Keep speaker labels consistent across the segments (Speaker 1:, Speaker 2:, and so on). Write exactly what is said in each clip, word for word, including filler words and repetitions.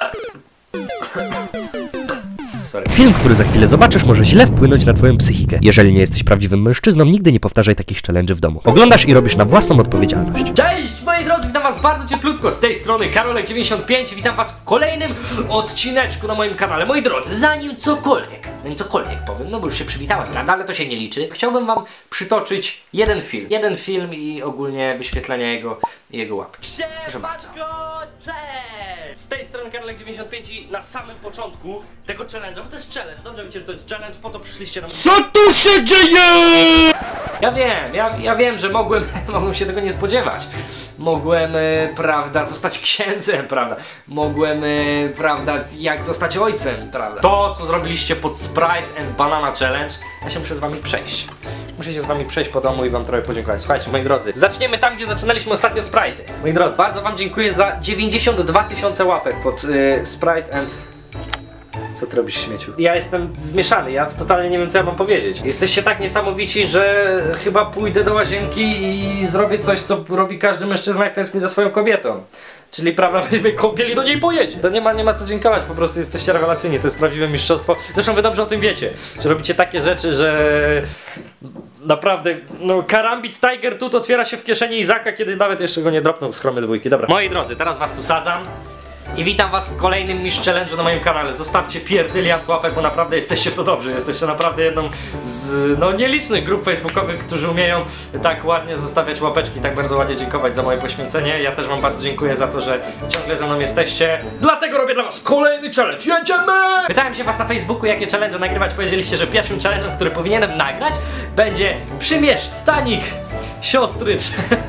Speaker 1: Sorry. Film, który za chwilę zobaczysz, może źle wpłynąć na twoją psychikę. Jeżeli nie jesteś prawdziwym mężczyzną, nigdy nie powtarzaj takich challenge'y w domu. Oglądasz i robisz na własną odpowiedzialność. Cześć moi drodzy, witam was bardzo cieplutko. Z tej strony Karolek dziewięćdziesiąt pięć. Witam was w kolejnym odcineczku na moim kanale. Moi drodzy, zanim cokolwiek, zanim cokolwiek powiem, no bo już się przywitałem, prawda? Ale to się nie liczy. Chciałbym wam przytoczyć jeden film. Jeden film i ogólnie wyświetlenia jego, jego łapki. Proszę bardzo. Cześć! Z tej strony Karolek dziewięćdziesiąt pięć i na samym początku tego challenge'a, bo to jest challenge, dobrze wiecie, że to jest challenge, po to przyszliście na... Co tu się dzieje?! Ja wiem, ja, ja wiem, że mogłem, mogłem się tego nie spodziewać. Mogłem, e, prawda, zostać księdzem, prawda. Mogłem, e, prawda, jak zostać ojcem, prawda. To, co zrobiliście pod Sprite and Banana Challenge, ja się muszę z wami przejść. Muszę się z wami przejść po domu i wam trochę podziękować. Słuchajcie, moi drodzy, zaczniemy tam, gdzie zaczynaliśmy ostatnio Sprite. Moi drodzy, bardzo wam dziękuję za dziewięćdziesiąt dwa tysiące łapek pod e, Sprite and... Co ty robisz, śmieciu? Ja jestem zmieszany, ja totalnie nie wiem, co ja mam powiedzieć. Jesteście tak niesamowici, że chyba pójdę do łazienki i zrobię coś, co robi każdy mężczyzna, jak tęskni za swoją kobietą. Czyli, prawda, weźmie kąpiel i do niej pojedzie. To nie ma, nie ma co dziękować, po prostu jesteście rewelacyjni, to jest prawdziwe mistrzostwo. Zresztą wy dobrze o tym wiecie, że robicie takie rzeczy, że... Naprawdę, no Karambit Tiger Tooth otwiera się w kieszeni Izaka, kiedy nawet jeszcze go nie dropnął z chromy dwójki. Dobra. Moi drodzy, teraz was tu sadzam. I witam was w kolejnym Mistrz Challenge'u na moim kanale. Zostawcie pierdyliard łapek, bo naprawdę jesteście w to dobrzy. Jesteście naprawdę jedną z no, nielicznych grup facebookowych, którzy umieją tak ładnie zostawiać łapeczki, tak bardzo ładnie dziękować za moje poświęcenie. Ja też wam bardzo dziękuję za to, że ciągle ze mną jesteście. Dlatego robię dla was kolejny challenge. Jedziemy! Pytałem się was na Facebooku, jakie challenge nagrywać. Powiedzieliście, że pierwszym challenge'em, który powinienem nagrać, będzie przymierz stanik siostry.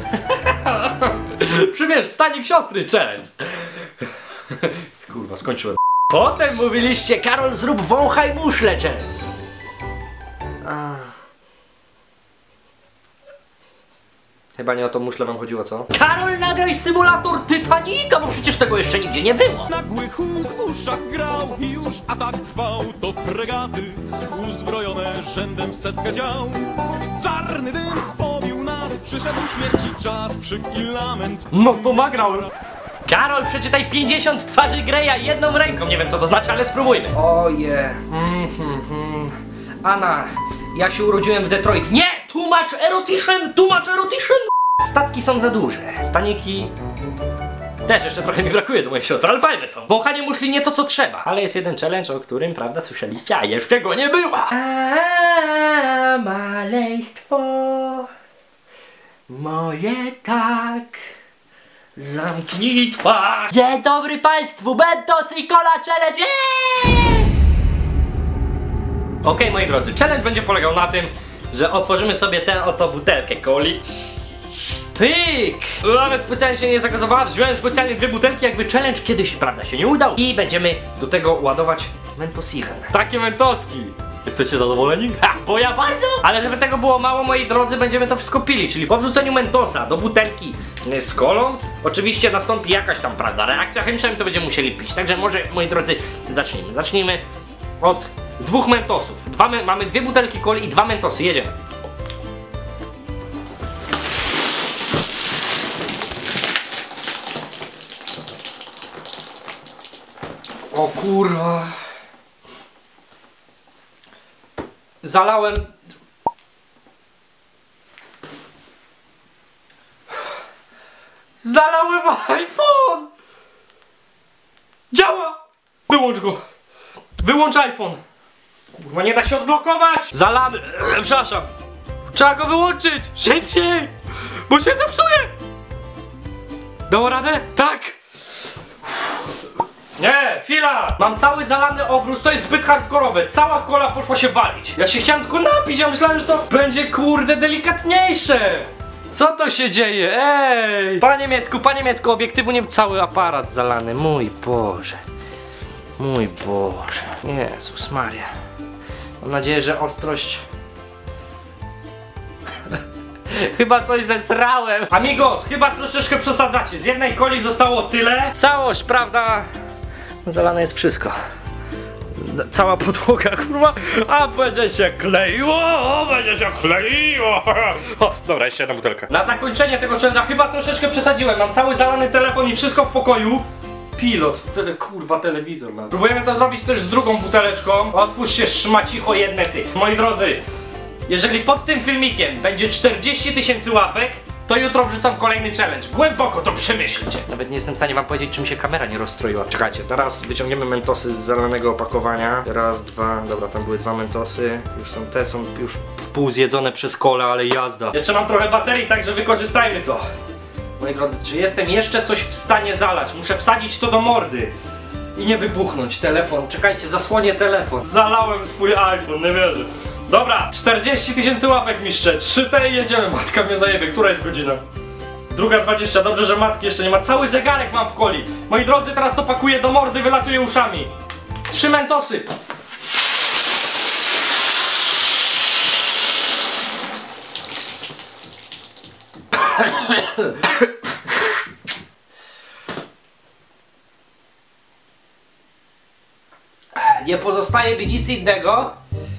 Speaker 1: Przymierz stanik siostry challenge. Kurwa, skończyłem. Potem mówiliście, Karol, zrób wąchaj muszle challenge. A. Chyba nie o to muszle wam chodziło, co? Karol, nagraj symulator Titanica, bo przecież tego jeszcze nigdzie nie było.
Speaker 2: Nagły huk w uszach grał i już atak trwał. To fregaty uzbrojone rzędem w setkę dział. Czarny dym spowił nas, przyszedł śmierci czas, krzyk i lament.
Speaker 1: No to nagrał. Karol, przeczytaj pięćdziesiąt twarzy Greya jedną ręką. Nie wiem, co to znaczy, ale spróbujmy. Oje. Mm -hmm. Anna, ja się urodziłem w Detroit. Nie! Tłumacz erotician! Tłumacz erotician! Statki są za duże. Staniki... Też jeszcze trochę mi brakuje do mojej siostry, ale fajne są. Wąchanie muszli nie to, co trzeba. Ale jest jeden challenge, o którym, prawda, słyszeliście, a jeszcze go nie było. A maleństwo moje tak... Zamknij twarz! Dzień dobry państwu, Mentos i Cola Challenge! Okej, okay, moi drodzy, challenge będzie polegał na tym, że otworzymy sobie tę oto butelkę coli. Pyk! Nawet specjalnie się nie zakazowała, wziąłem specjalnie dwie butelki, jakby challenge kiedyś, prawda, się nie udał. I będziemy do tego ładować Mentosiren. Takie mentoski! Jesteście zadowoleni? Ha, bo ja bardzo! Ale żeby tego było mało, moi drodzy, będziemy to wszystko pili, czyli po wrzuceniu Mentosa do butelki z kolą, oczywiście nastąpi jakaś tam, prawda, reakcja chemiczna i to będziemy musieli pić. Także może, moi drodzy, zacznijmy. Zacznijmy od dwóch Mentosów. Dwa, mamy dwie butelki coli i dwa Mentosy. Jedziemy. O kurwa. Zalałem... Zalałem iPhone! Działa! Wyłącz go! Wyłącz iPhone! Kurwa, nie da się odblokować! Zalany... Przepraszam! Trzeba go wyłączyć! Szybciej! Bo się zepsuje! Dało radę? Tak! Nie, chwila! Mam cały zalany obrus, to jest zbyt hardkorowe. Cała kola poszła się walić. Ja się chciałem tylko napić, ja myślałem, że to będzie kurde delikatniejsze. Co to się dzieje? Ej! Panie Mietku, panie Mietku, obiektywu nie... Cały aparat zalany, mój Boże. Mój Boże. Jezus Maria. Mam nadzieję, że ostrość... Chyba coś zesrałem. Amigos, chyba troszeczkę przesadzacie. Z jednej coli zostało tyle. Całość, prawda? Zalane jest wszystko. Cała podłoga, kurwa. A będzie się kleiło, o, będzie się kleiło. O, dobra, jeszcze jedna butelka. Na zakończenie tego challenge'a chyba troszeczkę przesadziłem. Mam cały zalany telefon i wszystko w pokoju. pilot, tyle, kurwa telewizor. No. Próbujemy to zrobić też z drugą buteleczką. Otwórz się, szmacicho jedne ty. Moi drodzy, jeżeli pod tym filmikiem będzie czterdzieści tysięcy łapek, to jutro wrzucam kolejny challenge. Głęboko to przemyślcie. Nawet nie jestem w stanie wam powiedzieć, czy mi się kamera nie rozstroiła. Czekajcie, teraz wyciągniemy mentosy z zalanego opakowania. Raz, dwa, dobra, tam były dwa mentosy. Już są te, są już w pół zjedzone przez kolę, ale jazda. Jeszcze mam trochę baterii, także wykorzystajmy to. Moi drodzy, czy jestem jeszcze coś w stanie zalać? Muszę wsadzić to do mordy. I nie wybuchnąć. Telefon, czekajcie, zasłonię telefon. Zalałem swój iPhone, nie wierzę. Dobra, czterdzieści tysięcy łapek mistrze, trzy T i jedziemy, matka mnie zajebie, która jest godzina? Druga dwadzieścia, dobrze, że matki jeszcze nie ma, cały zegarek mam w coli. Moi drodzy, teraz to pakuję do mordy, wylatuję uszami. Trzy mentosy. Nie pozostaje mi nic innego.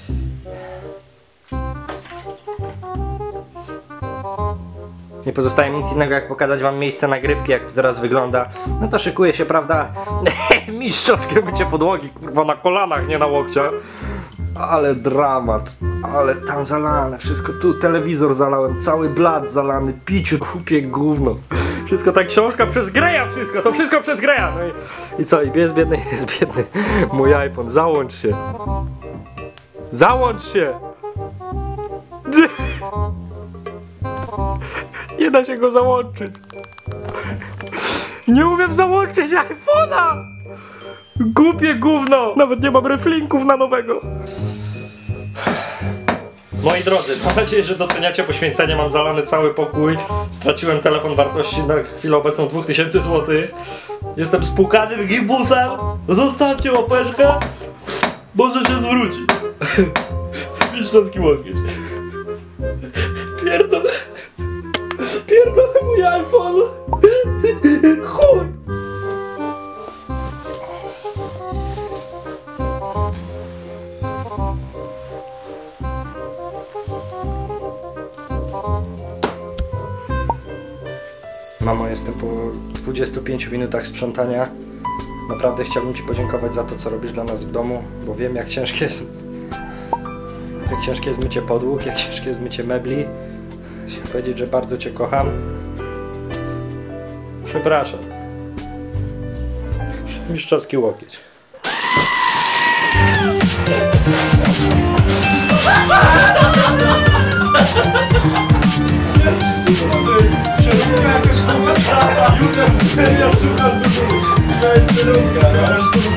Speaker 1: Nie pozostaje nic innego, jak pokazać wam miejsce nagrywki, jak to teraz wygląda. No to szykuje się, prawda? Mistrzowskie mycie podłogi, kurwa, na kolanach, nie na łokciach. Ale dramat, ale tam zalane, wszystko tu, telewizor zalałem, cały blat zalany, piciu, chłopie gówno. Wszystko, ta książka przez Greya, wszystko, to wszystko przez Greya. No i, i co, i jest biedny, jest biedny mój iPhone, załącz się. Załącz się! Nie da się go załączyć. Nie umiem załączyć iPhone'a! Głupie gówno! Nawet nie mam reflinków na nowego. Moi drodzy, mam nadzieję, że doceniacie poświęcenie. Mam zalany cały pokój. Straciłem telefon wartości na chwilę obecną dwa tysiące złotych. Jestem spłukanym gimbusem. Zostawcie łapeczkę. Może się zwróci. Mistrzowski łokieć. Pierdolę. Pierdolę mój iPhone. Chuj. Mamo, jestem po dwudziestu pięciu minutach sprzątania. Naprawdę chciałbym ci podziękować za to, co robisz dla nas w domu, bo wiem, jak ciężkie jest jak ciężkie jest mycie podłóg, jak ciężkie jest mycie mebli. Chciałem powiedzieć, że bardzo cię kocham. Przepraszam. Mistrzowski łokieć. To jest przeróbka jakaś komentarza. Józef, seria, słuchaj, co to jest? To jest przeróbka.